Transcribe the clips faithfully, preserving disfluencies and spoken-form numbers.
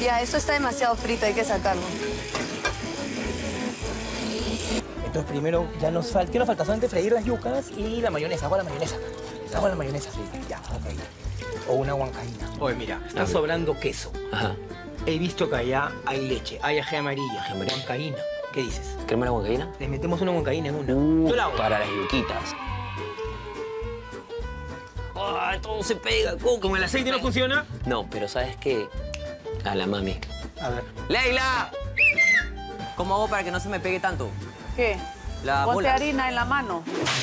Ya, eso está demasiado frito, hay que sacarlo. Entonces primero ya nos falta, ¿qué nos falta? Solamente freír las yucas y la mayonesa. Hago la mayonesa. Hago la mayonesa, sí. Ya, ok. O una huancaína. Oye, mira, está sobrando queso. Ajá. He visto que allá hay leche, hay ají amarilla, ají amarilla. Huancaína. ¿Qué dices? ¿Crema de huancaína? Le metemos una huancaína en una. Uh, Yo la hago. para las yuquitas. ¡Ay, todo se pega! ¿Cómo? ¿Con el aceite no funciona? No, pero ¿sabes qué? A la mami. A ver. ¡Leila! ¿Cómo hago para que no se me pegue tanto? ¿Qué? La Ponte bola. harina en la mano.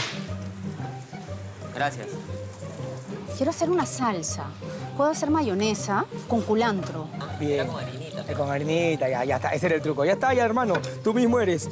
Gracias. Quiero hacer una salsa. Puedo hacer mayonesa con culantro. Bien. Con harinita. Eh, Con harinita, ya, ya está. Ese era el truco. Ya está, ya, hermano. Tú mismo eres.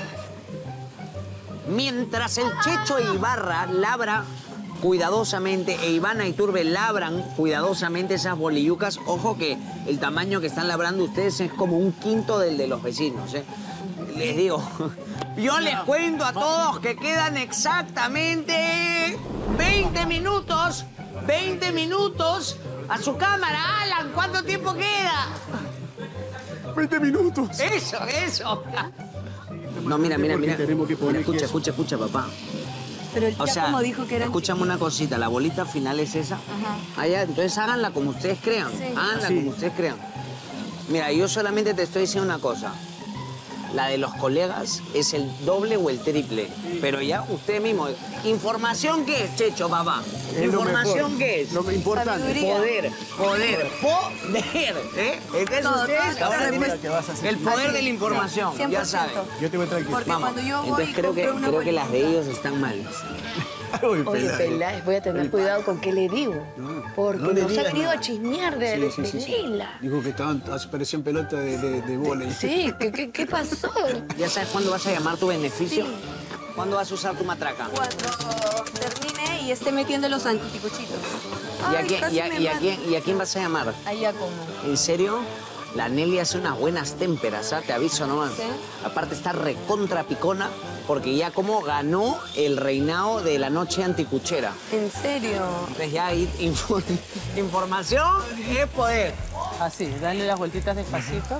Mientras el Checho e Ibarra labra cuidadosamente, e Ivana y Turbe labran cuidadosamente esas bolillucas, ojo que el tamaño que están labrando ustedes es como un quinto del de los vecinos, ¿eh? Les digo, yo les cuento a todos que quedan exactamente veinte minutos, veinte minutos a su cámara. Alan, ¿cuánto tiempo queda? veinte minutos. Eso, eso. No, mira, mira, mira. Tenemos que poner Escucha, queso. escucha, escucha, papá. Pero O ya sea, como dijo que eran escúchame una cosita, la bolita final es esa. Ajá. Allá, entonces háganla como ustedes crean. Sí. Háganla Sí. como ustedes crean. Mira, yo solamente te estoy diciendo una cosa. La de los colegas es el doble o el triple. Pero ya usted mismo. ¿Información qué es, Checho, papá? Es lo ¿Información mejor. qué es? Lo importante. Sabiduría. Poder, poder, poder. ¿Eh? Entonces Todo, ustedes todo, ahora todo. tienes Que vas a hacer. el poder Así. de la información, cien ya por ciento. saben. Yo te voy a traer queso. Porque Vamos. cuando yo voy Entonces creo que, compré una creo que las de bolita. ellos están mal. Uy, Oye, pelado. Peláez, voy a tener cuidado con qué le digo. Porque no le nos ha digas venido nada. a chismear de, Sí, de, sí, sí, de sí. Leila. Dijo que estaban, parecían pelotas de, de, de vóley. Sí, ¿qué, qué, qué pasó? ¿Ya sabes cuándo vas a llamar tu beneficio? ¿Cuándo vas a usar tu matraca? Cuando termine y esté metiendo los anticuchitos. ¿Y a, Ay, quién, casi y, a, me y a mato. quién, ¿Y a quién vas a llamar? Ahí ya como. ¿En serio? La Nelly hace unas buenas témperas, ¿ah? Te aviso nomás. ¿Sí? Aparte está recontra picona porque ya como ganó el reinado de la noche anticuchera. ¿En serio? Entonces ya ahí info- información es poder. Así, dale las vueltitas despacito.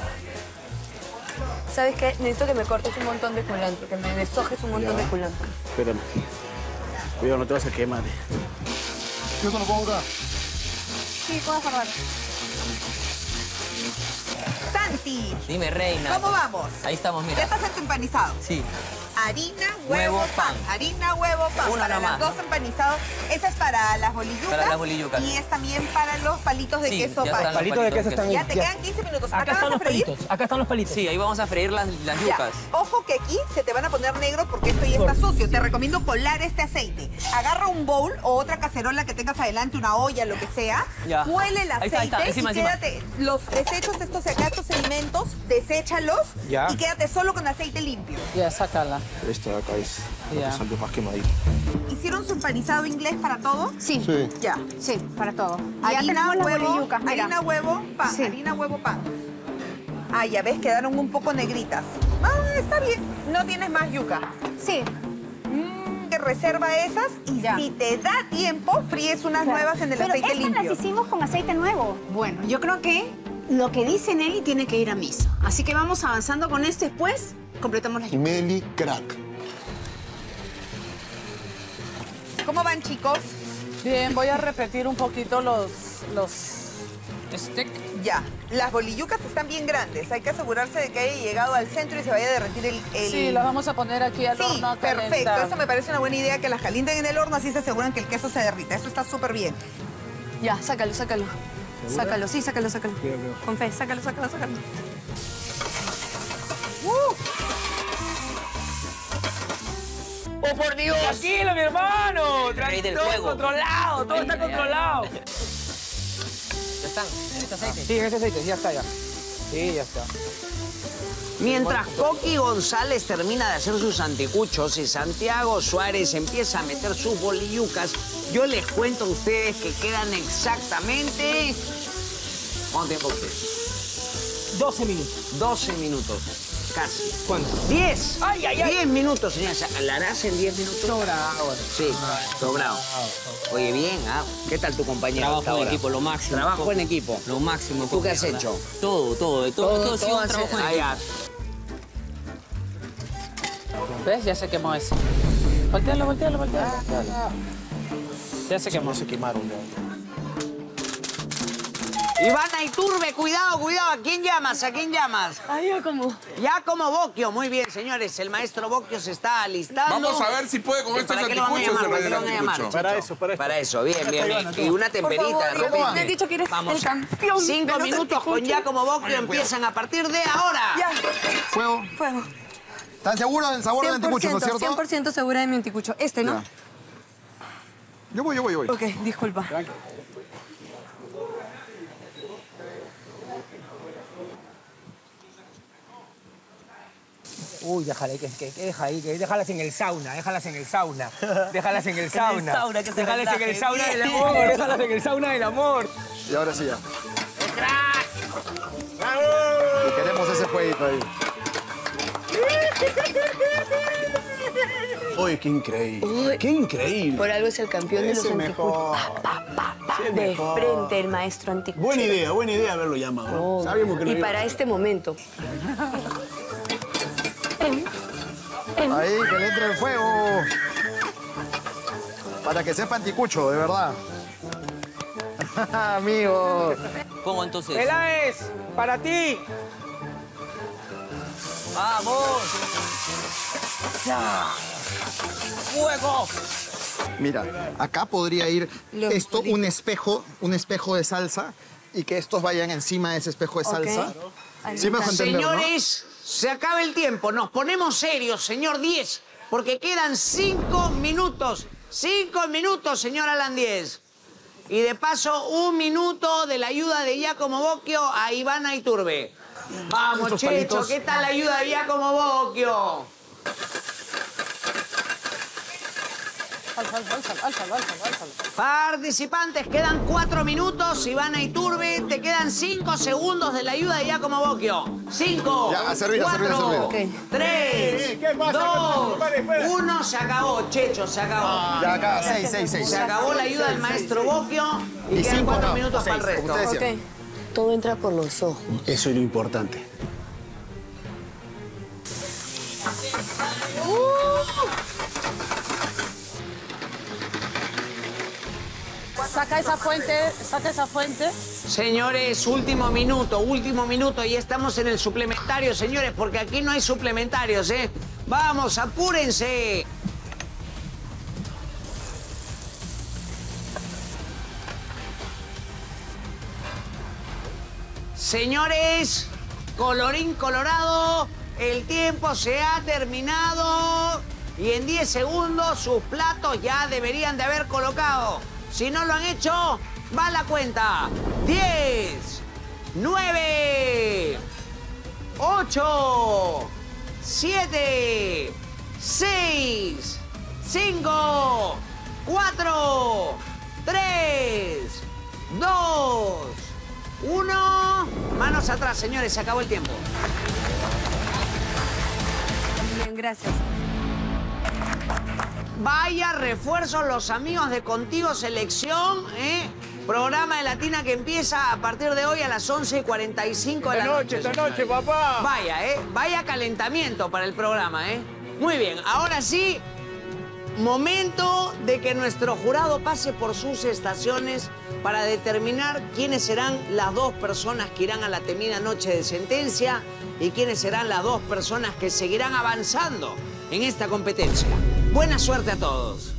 ¿Sabes qué? Necesito que me cortes un montón de culantro, que me deshojes un montón de culantro. Espérame. Cuidado, no te vas a quemar. ¿Yo te lo pongo acá? Sí, puedo cerrar. Santi, Dime, reina. ¿cómo vamos? Ahí estamos, Ya mira. estás en tu empanizado. Sí. Harina, huevo, Huevo, pan. pan. Harina, huevo, pan. Uno para nomás, los dos ¿no? empanizados. Esa es para las bolillucas. Para las bolillucas. Y es también para los palitos de Sí, queso ya pan. están los Palitos de queso están ahí. Ya te ya. quedan quince minutos. Acá Acá están vas a los freír. palitos. Acá están los palitos. Sí, ahí vamos a freír las, las Ya. yucas. Ojo que aquí se te van a poner negros porque esto ya está sucio. Te recomiendo colar este aceite. Agarra un bowl o otra cacerola que tengas adelante, una olla, lo que sea. Ya. Huele el Ahí está, ahí aceite está, encima, y encima. quédate. Los desechos estos de acá, estos sedimentos, deséchalos Ya. y quédate solo con aceite limpio. Ya, sácala. Este de acá es Ya. el más quemadito. ¿Hicieron su empanizado inglés para todo? Sí, Sí. Ya. sí, para todo. Y ya Harina, tenemos las huevo, bolillucas, mira. harina, huevo, pan. Sí. Harina, huevo, pan. Ah, ya ves, quedaron un poco negritas. Ah, está bien. No tienes más yuca. Sí, Mm, te reserva esas y Ya. si te da tiempo, fríes unas claro. nuevas en el Pero aceite estas limpio. las hicimos con aceite nuevo. Bueno, yo creo que lo que dice Nelly tiene que ir a misa. Así que vamos avanzando con esto y después completamos las yucas. Meli Crack. ¿Cómo van, chicos? Bien, voy a repetir un poquito los, los stick. Ya. Las bolillucas están bien grandes. Hay que asegurarse de que haya llegado al centro y se vaya a derretir el... el... Sí, las vamos a poner aquí al Sí, horno a perfecto. calentar. Eso me parece una buena idea, que las calienten en el horno, así se aseguran que el queso se derrita. Eso está súper bien. Ya, sácalo, sácalo. Sácalo, sí, sácalo, sácalo. Creo, creo. Con fe, sácalo, sácalo, sácalo. ¡Oh, por Dios! Tranquilo, mi hermano. El rey del Todo fuego. controlado, todo está Ya, ya, ya. controlado. ¿Ya están? ¿En este aceite? Sí, en ese aceite, ya está, ya. Sí, ya está. Mientras Coqui González termina de hacer sus anticuchos y Santiago Suárez empieza a meter sus bolillucas, yo les cuento a ustedes que quedan exactamente... ¿Cuánto tiempo ustedes? doce minutos. doce minutos. casi. ¿Cuánto? ¡Diez! ¡Ay, ay, ay! Diez minutos, señora. ¿La harás en diez minutos? Sobrado. Sí, sobrado. Oye, bien, ¿ah? ¿Qué tal tu compañero Trabajo hasta en ahora? equipo, lo máximo. Trabajo en equipo. Lo máximo. ¿Tú qué has ¿verdad? hecho? Todo, todo. de Todo, todo, ha sido un hace- trabajo en Ah, equipo. ya. ¿Ves? Ya se quemó eso. Voltealo, voltealo, voltealo. voltealo. Ya se quemó. No se quemaron. ya. Ivana Iturbe, cuidado, cuidado. ¿A quién llamas? ¿A quién llamas? Ay, ya como. Giacomo Bocchio. Muy bien, señores. El maestro Bocchio se está alistando. Vamos a ver si puede con estos ¿Para qué lo van a anticuchos llamar? el ¿Para qué rey lo del van a llamar? anticucho. Para eso, para eso. Para eso, bien, bien, bien. Y una temperita, Por de favor, repente. me han dicho que eres Vamos. el campeón. Cinco de los minutos con anticuchos. Giacomo Bocchio empiezan a partir de ahora. Ya, Fuego. fuego. ¿Están seguros del sabor del anticucho, no es cierto? cien por ciento segura de mi anticucho. Este, ¿no? Ya. Yo voy, yo voy, yo voy. Ok, disculpa. Uy, déjala, que, que, que deja ahí, que déjalas en el sauna, déjalas en el sauna. Déjalas en el sauna. sauna, que se déjalas en el relaje. sauna del amor, déjalas en el sauna del amor. Y ahora sí ya. Y queremos ese jueguito ahí. Oye, qué increíble. Uy. Qué increíble. Por algo es el campeón de los Ese anticuchos. mejor. Pa, pa, pa, Sí, de mejor. frente, el maestro anticucho. Buena idea, buena idea haberlo llamado. Oh. Sabíamos que no Y iba- para este momento. Ahí, que le entre el fuego. Para que sepa anticucho, de verdad. Amigo. Pongo entonces. Peláez, para ti. ¡Vamos! ¡Fuego! Mira, acá podría ir Lo esto, bonito. un espejo, un espejo de salsa, y que estos vayan encima de ese espejo de Ok. salsa. Ay, Sí me dejo entender, ¿no? Señores, se acaba el tiempo. Nos ponemos serios, señor diez, porque quedan cinco minutos. Cinco minutos, señor Alan diez. Y de paso, un minuto de la ayuda de Giacomo Bocchio a Ivana Iturbe. Vamos, Estos Checho, palitos. ¿qué tal la ayuda de Giacomo Bocchio? Álzalo, álzalo, álzalo, álzalo, álzalo. Participantes, quedan cuatro minutos. Ivana Iturbe, te quedan cinco segundos de la ayuda de Giacomo Bocchio. Cinco, Ya, a servir, a servir, a cuatro, servir. Ok. tres, ¿Qué pasa? dos, Espera, espera. uno. Se acabó, Checho, se acabó. Ya acá, seis, seis, seis. Se acabó la ayuda del maestro Bocchio y, Y quedan cinco, cuatro no, minutos seis, para el resto. como ustedes Ok. decían. Todo entra por los ojos. Eso es lo importante. Saca esa fuente, saca esa fuente. Señores, último minuto, último minuto. Y estamos en el suplementario, señores, porque aquí no hay suplementarios, ¿eh? Vamos, apúrense. Señores, colorín colorado, el tiempo se ha terminado y en diez segundos sus platos ya deberían de haber colocado. Si no lo han hecho, va la cuenta. diez, nueve, ocho, siete, seis, cinco, cuatro, tres, dos, uno. Manos atrás, señores, se acabó el tiempo. Bien, gracias. Vaya refuerzos los amigos de Contigo Selección, ¿eh? Programa de Latina que empieza a partir de hoy a las once y cuarenta y cinco de la noche. Esta noche, papá. Vaya, ¿eh? Vaya calentamiento para el programa, ¿eh? Muy bien, ahora sí, momento de que nuestro jurado pase por sus estaciones para determinar quiénes serán las dos personas que irán a la temida noche de sentencia y quiénes serán las dos personas que seguirán avanzando en esta competencia. Buena suerte a todos.